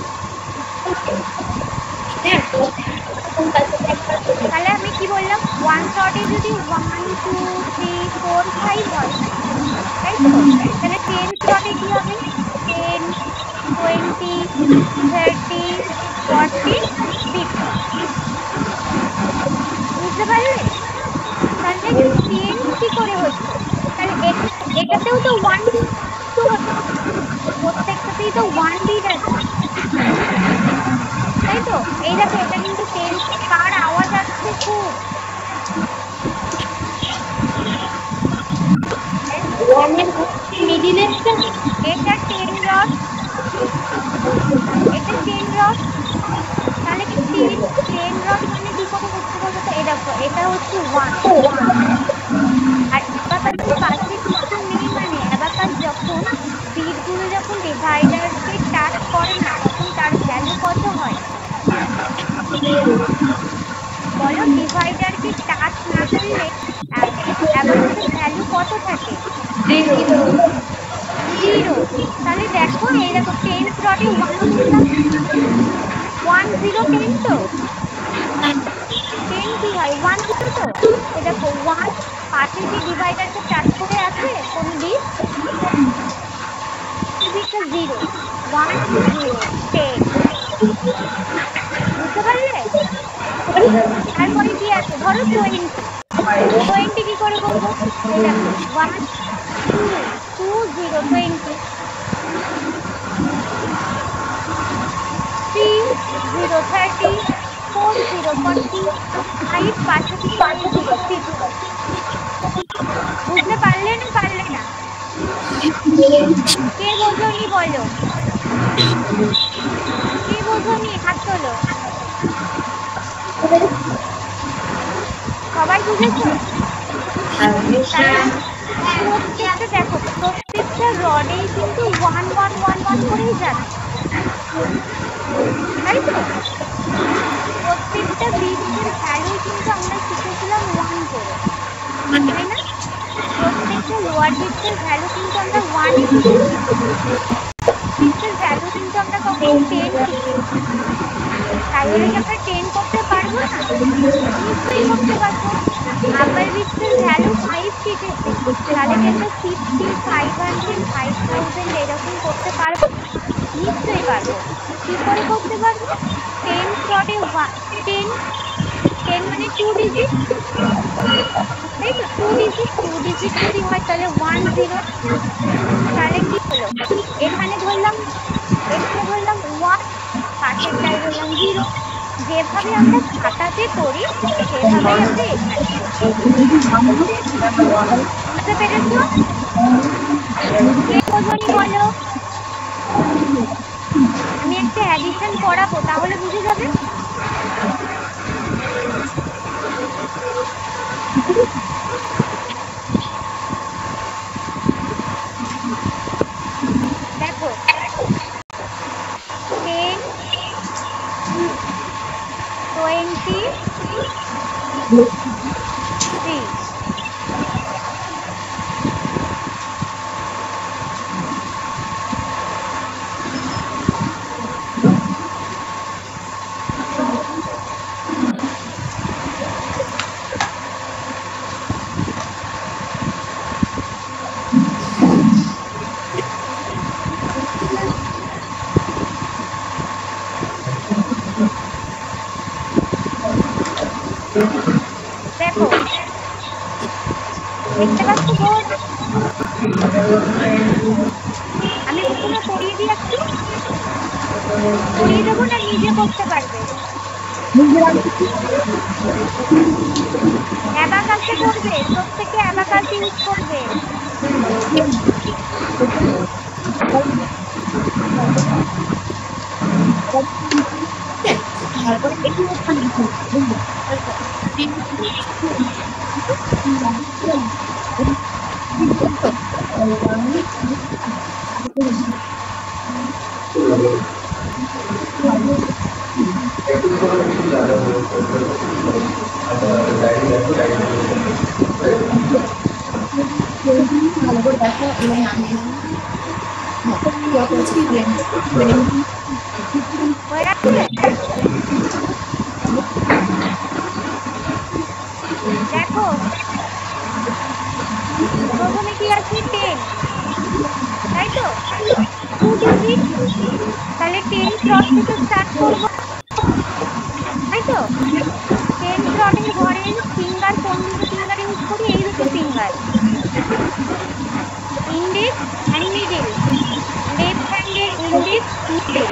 Speaker 1: তাহলে আমি কি বললাম? ওয়ান শটে যদি one two three four five হয়, তাই তো? তাহলে টেন শটে কি হবে? Ten, twenty, thirty, forty, fifty. বুঝতে পারলে? তাহলে টেন কি করে হচ্ছে? তাহলে এটাতেও তো ওয়ান টু হতো, প্রত্যেকটাতেই তো ওয়ান বিট আছে, তাই তো? এই দেখো এটা কিন্তু টেন, কার আওয়াজ আসছে খুব?
Speaker 2: মিডিলে
Speaker 1: এটা টেন রড, এটা টেন রড। তাহলে কি টেন টেন রড মানে কি করে হচ্ছে বলতো? তো এই দেখো এটা হচ্ছে ওয়ান, আর অ্যাবাকাসের পাশে কিছু নেই, মানে অ্যাবাকাস যখন বিটগুলো যখন ডিভাইডারকে টাচ করে না তখন তার ভ্যালু কত হয় বলো? ডিভাইডারকে টাচ না করলে অ্যাবাকাসের ভ্যালু কত থাকে? জিরো। তাহলে দেখো এই দেখো টেন রডে ওয়ান দিলাম, ওয়ান জিরো টেন, তো টেন কি হয়? One zero. তো এই দেখো ওয়ান পাশে যে ডিভাইডারকে টাচ করে আছে কোন বিট, বিটটা জিরো, ওয়ান জিরো টেন। বুঝতে পারলে? তারপরে কি আছে? ধরো টোয়েন্টি, টোয়েন্টি কি করে করবো? এই দেখো one two two zero twenty, three zero thirty, four zero forty, five পাঁচশো ফাইভ জিরো ফিফটি। বুঝতে পারলে না পারলে না? কে বোঝনি বলো? কে বোঝনি হাত তোলো। সবাই বুঝেছো? প্রত্যেকটা দেখো প্রত্যেকটা রডেই কিন্তু ওয়ান ওয়ান ওয়ান ওয়ান করেই যাচ্ছে, তাই তো? প্রত্যেকটা বিটের ভ্যালু কিন্তু আমরা শিখেছিলাম ওয়ান করে, তাই না? প্রত্যেকটা লোয়ার বিটের ভ্যালু কিন্তু আমরা ওয়ানই শিখেছি, বিটের ভ্যালু কিন্তু আমরা কখন টেন শিখেছি। তাই বলে কি আমরা টেন করতে পারবো না? নিশ্চয়ই করতে পারবো। আপার বিটের ভ্যালু ফাইভ শিখেছি, তাহলে কি আমরা fifty, five hundred, five thousand এরকম করতে পারবো? নিশ্চয়ই পারবো। কি করে করতে পারবো? টেন শটে ওয়ান, টেন টেন মানে টু ডিজিট, তাই তো? টু ডিজিট টু ডিজিট যদি হয় তাহলে ওয়ান জিরো। তাহলে কি হলো? এখানে ধরলাম, এখানে ধরলাম ওয়ান, পাশেরটায় ধরলাম জিরো। যেভাবে আমরা খাতাতে করি সেভাবেই আমরা এখানে। বুঝতে পেরেছো? কে বোঝনি বলো? আমি একটা অ্যাডিশন করাবো, তাহলে বুঝে যাবে। দেখো টেন, টোয়েন্টি, থ্রি, দেখো দেখতে পাচ্ছ বোর্ড? আমি পুরো করিয়ে দিই, একটু করিয়ে দেবো না নিজে করতে পারবে? অ্যাবাকাসে করবে, প্রত্যেকে অ্যাবাকাস ইউজ করবে। হয়ে গেছে? দেখো প্রথমে কি আছে টেন, তাই তো টু ডিজিট, তাহলে টেন ক্রস থেকে স্টার্ট করবো, তাই তো টেন ক্রসের ঘরে ফিঙ্গার কোন দুটো ফিঙ্গার ইউজ করি, এই দুটো finger index and middle, left হ্যান্ডের ইন্ডেক্স মিডল,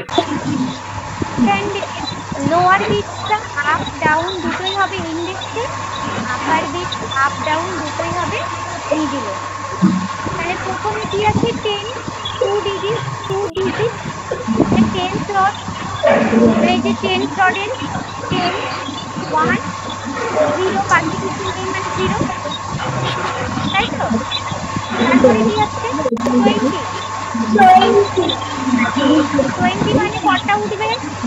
Speaker 1: লোয়ার বিটটা আপ ডাউন দুটোই হবে ইন্ডেক্সে, আপার বিট আপ ডাউন দুটোই হবে মিডলে। তাহলে প্রথমে কি আছে ten, two digit two digit ten cross, এই যে টেন ক্রসের টেন ওয়ান জিরো বাকি কিছু নেই মানে জিরো, তাই তো তারপরে কি আছে টোয়েন্টি, টোয়েন্টি মানে কটা উঠবে,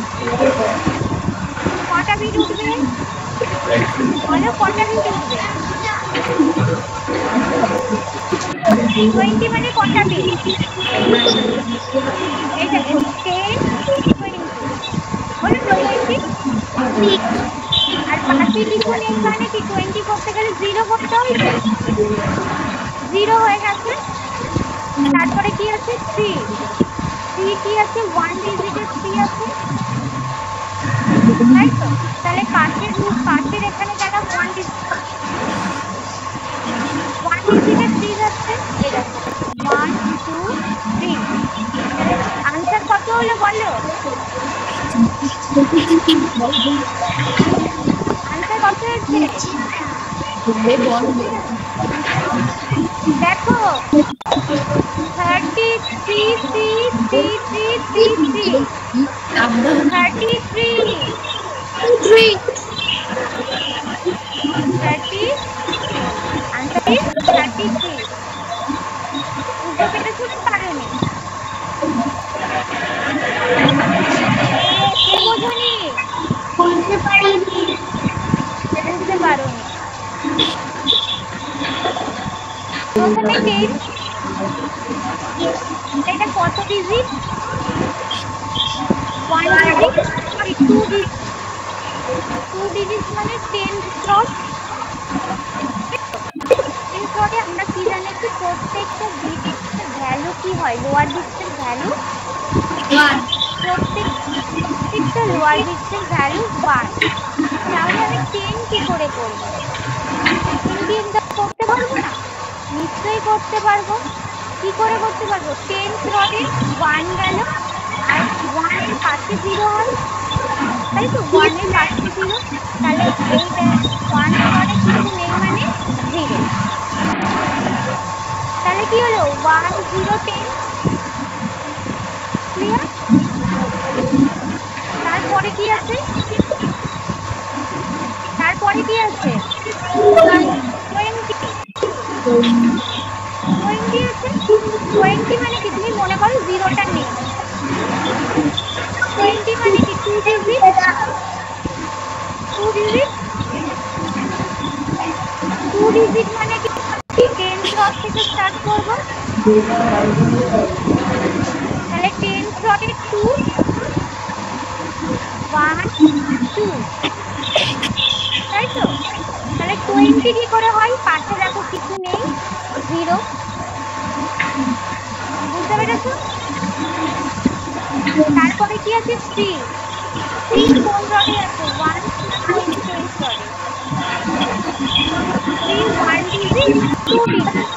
Speaker 1: কটা বিট উঠবে বলো, কটা বিট উঠবে, টোয়েন্টি মানে কটা বিট, এই যে টেন টোয়েন্টি বলো টোয়েন্টি, আর বাকি লিখুন এখানে কি টোয়েন্টি করতে গেলে জিরো করতে হবে, জিরো হয়ে গেছে। তারপরে কি আছে থ্রি, থ্রি কি আছে ওয়ান ডিজিটের থ্রি আছে, তাই তো তাহলে পাশের রুট পাশের এখানে যারা ওয়ান ডিজিট ওয়ান ডিজিটের থ্রি আছে, এই দেখো ওয়ান টু থ্রি, আনসার কত হলো বলো, আনসার কত হয়েছে দেখো thirty three three three three three three thirty three three thirty answer is thirty three. বুঝতে পেরেছো কি পারোনি, কে বোঝনি,
Speaker 5: বুঝতে পারিনি,
Speaker 1: বুঝতে পারোনি। প্রথমে টেন, এটা কত digit, one digit sorry two digit, two digit মানে টেন ক্রস, টেন ক্রসে আমরা কি জানি কি প্রত্যেকটা বিটের ভ্যালু কি হয়, লোয়ার বিটের ভ্যালু ওয়ান, প্রত্যেক প্রত্যেকটা লোয়ার বিটের ভ্যালু ওয়ান। তাহলে আমি টেন কি করে করবো, টেন দিয়ে করতে পারবো না, নিশ্চয়ই করতে পারবো। কি করে করতে পারবো, টেন ক্রসে ওয়ান গেল আর ওয়ানের পাশে জিরো হয়, তাই তো ওয়ানের পাশে জিরো, তাহলে এই ওয়ান ক্রসে কিছু নেই মানে জিরো, তাহলে কি হলো ওয়ান জিরো টেন, ক্লিয়ার। তারপরে কি আছে, তারপরে কি আছে টোয়েন্টি, টোয়েন্টি আছে, টোয়েন্টি মানে কি তুমি মনে করো জিরোটা নেই, টোয়েন্টি মানে কি two digit, two digit two digit মানে কি টেন ক্রস থেকে স্টার্ট করবো, তাহলে টেন ক্রসে টু ওয়ান টু, তাই তো তাহলে টোয়েন্টি কি করে হয়, পাশে দেখো কিছু নেই জিরো, বুঝতে পেরেছো। তারপরে কি আছে থ্রি, থ্রি কোন রডে আছে ওয়ান টোয়েন্টি টোয়েন্টি রডে, three one digit two digit,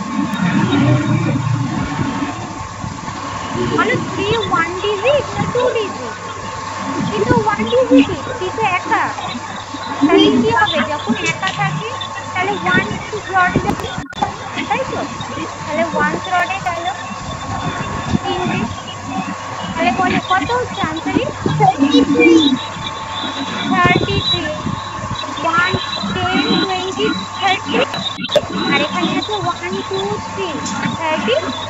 Speaker 1: বলো থ্রি ওয়ান ডিজিট না টু ডিজিট, কিন্তু ওয়ান ডিজিট কিন্তু একা, তাহলে কি হবে যখন একা থাকে তাহলে ওয়ান রডে যাবে, তাই তো তাহলে ওয়ান রডে গেল তিনটে, তাহলে বলে কত হচ্ছে আনসারই thirty three, thirty three one ten twenty thirty, আর এখানে আছে one two three thirty,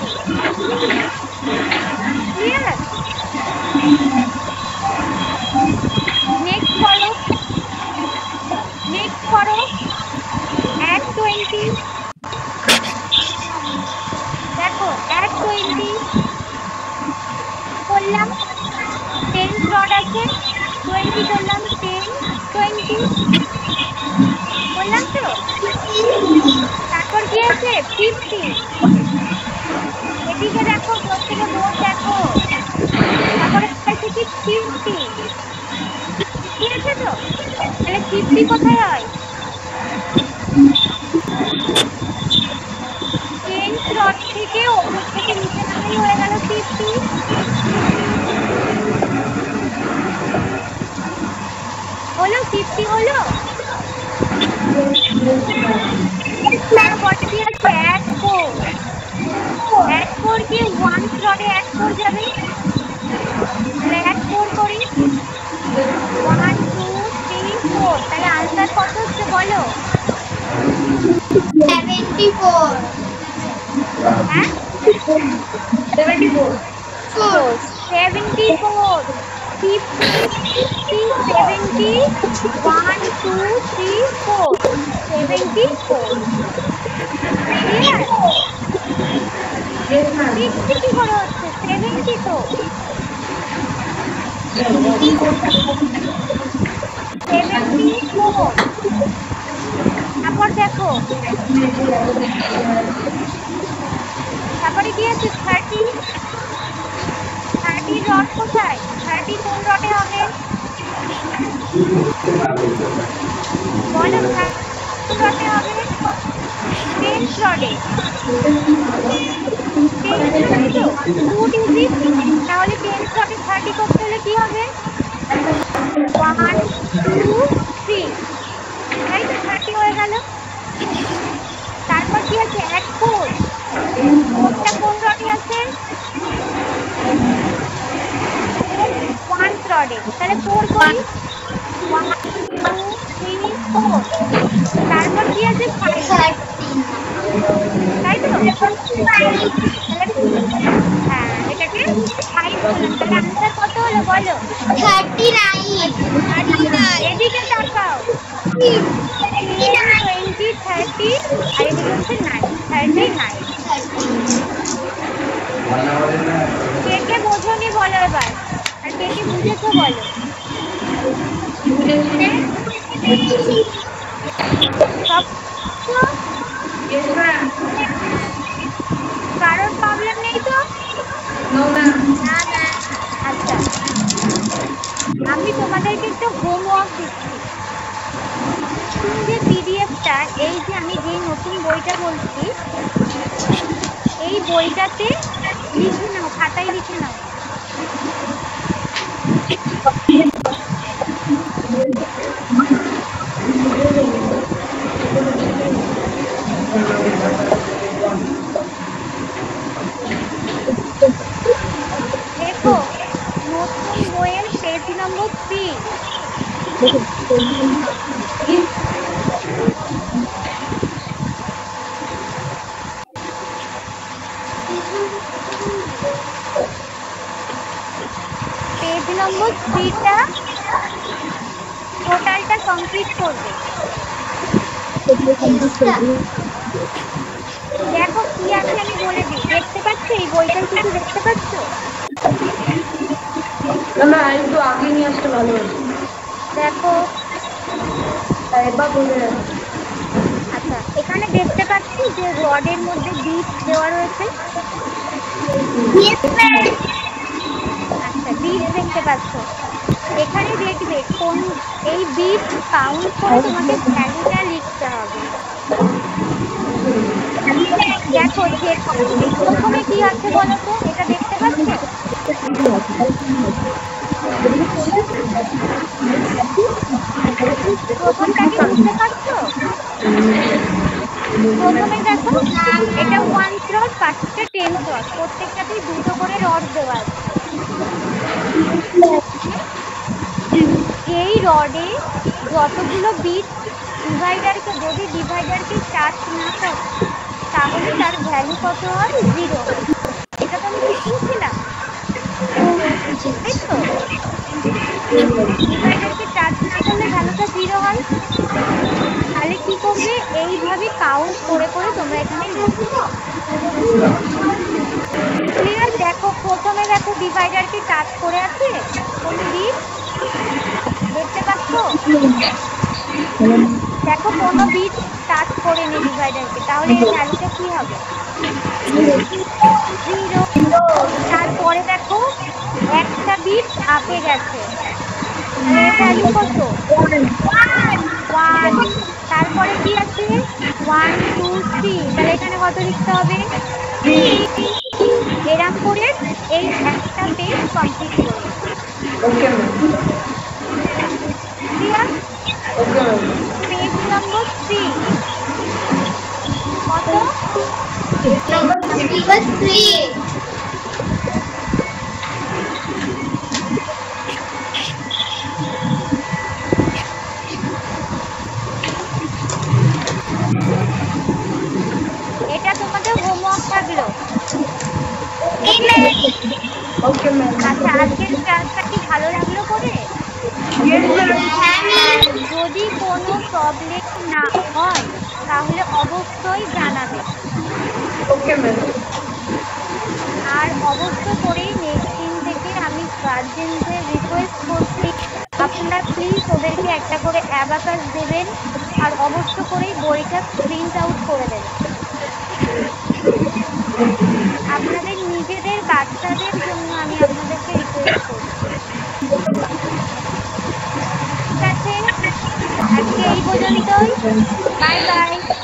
Speaker 1: clear. Next বলো, নেক্সট করো এক টোয়েন্টি, দেখো এক টোয়েন্টি করলাম, টেন রড আছে টোয়েন্টি করলাম, টেন টোয়েন্টি করলাম তো দিয়েছে তো? তাহলে ফিফটি কোথায় হয়? টেন্স রড থেকে ওপর থেকে নিচে নামাই হয়ে গেল ফিফটি। হলো ফিফটি হলো। তারপরে কি আছে? এক ফোর। এক ফোর কি ওয়ান রডে এক ফোর যাবে? তাহলে এক ফোর করি। One two three four. তাহলে আনসার কত হচ্ছে বলো?
Speaker 5: Seventy four.
Speaker 1: হ্যাঁ
Speaker 2: seventy four.
Speaker 1: Four seventy four. Fifty seventy one two three four seventy four. Clear? Fifty কি করে হচ্ছে? সেভেন্টি তো। Seventy four. তারপর দেখো তারপরে কি আছে? থার্টি। থার্টি রড কোথায়? থার্টি কোন রডে হবে বলো? থার্টি রডে হবে টেন্স রডে। টেন্স রডে তো টু ডিজিট। তাহলে টেন্স রডে থার্টি করতে হলে কি হবে? One two three. তাই তো থার্টি হয়ে গেল। তারপর কি আছে? এক ফোর। ফোরটা কোন রডে আছে? ওয়ান রডে। তাহলে ফোর করি। One two three four. তারপর কি আছে? ফাইভ। তাই তো? হ্যাঁ এটাকে ফাইভ বললাম। তাহলে আনসার কত হলো বলো?
Speaker 5: Thirty nine.
Speaker 1: এদিকে তাকাও। টোয়েন্টি থার্টি আর এদিকে হচ্ছে নাইন। Thirty nine. কে কে বোঝনি বলো এবার? আর কে কে বুঝেছো বলো? সব কারোর প্রবলেম নেই তো? না না। আচ্ছা আমি তোমাদেরকে একটু হোমওয়ার্ক দিচ্ছি। তুমি যে পিডিএফটা, এই যে আমি যে নতুন বইটা বলছি, এই বইটাতে লিখে নাও, খাতায় লিখে নাও। দেখো নতুন বইয়ের page number three. Page number থ্রিটা টোটালটা কমপ্লিট করবে। দেখো কি আছে আমি বলে দিই। দেখতে পাচ্ছ? এই বইটার কিছু দেখতে পাচ্ছ?
Speaker 2: না একটু আগে নিয়ে আসতে ভালো হতো।
Speaker 1: দেখো
Speaker 2: এবার বলে।
Speaker 1: আচ্ছা এখানে দেখতে পাচ্ছি যে রডের মধ্যে বিট দেওয়া রয়েছে। আচ্ছা বিট দেখতে পাচ্ছ? এখানে দেখবে কোন এই বিট কাউন্ট করে তোমাকে ভ্যালুটা লিখতে হবে। দেখো যে প্রথমে কি আছে বলো তো? এটা দেখতে পাচ্ছ? প্রথমটা কি বুঝতে পারছো? প্রথমে দেখো এটা ওয়ান রড, পাঁচটা টেন রড, প্রত্যেকটাতেই দুটো করে রড দেওয়া আছে। এই রডে যতগুলো বিট ডিভাইডারকে, যদি ডিভাইডারকে টাচ না করে তাহলে তার ভ্যালু কত হয়? জিরো। এটা তো আমি শিখিয়েছিলাম, তাই তো? ডিভাইডারকে টাচ না করলে ভ্যালুটা জিরো হয়। তাহলে কি করবে? এইভাবে কাউন্ট করে করে তোমরা এখানে লিখবে। ক্লিয়ার? দেখো প্রথমে দেখো ডিভাইডারকে টাচ করে আছে কোন বিট দেখতে পাচ্ছ? দেখো কোনো বিট টাচ করেনি ডিভাইডারকে, তাহলে এর ভ্যালুটা কি হবে? জিরো। তারপরে দেখো একটা বিট আপে গেছে, তাহলে এর ভ্যালু কত? ওয়ান। তারপরে কি আছে? One two three. তাহলে এখানে কত লিখতে হবে? এরকম করে এই একটা পেজ কমপ্লিট করবে।
Speaker 3: Okay ma'am.
Speaker 1: Clear?
Speaker 3: Okay ma'am.
Speaker 1: Page number three কত?
Speaker 5: Number three.
Speaker 1: এটা তোমাদের হোমওয়ার্ক থাকলো।
Speaker 3: Okay ma'am.
Speaker 1: আচ্ছা, আজকের ক্লাসটা কি ভালো লাগলো করে? যদি কোনো প্রবলেম না হয় তাহলে অবশ্যই জানাবে।
Speaker 3: Okay ma'am.
Speaker 1: আর অবশ্য করেই নেক্সট দিন থেকে আমি গার্জেনদের রিকোয়েস্ট করছি, আপনারা প্লিজ ওদেরকে একটা করে অ্যাবাকাস দেবেন আর অবশ্য করেই বইটা প্রিন্ট আউট করে দেবেন। আপনাদের নিজেদের বাচ্চাদের জন্য আমি আপনাদেরকে রিকোয়েস্ট করছি। ঠিক আছে, আজকে এই পর্যন্তই। Bye by.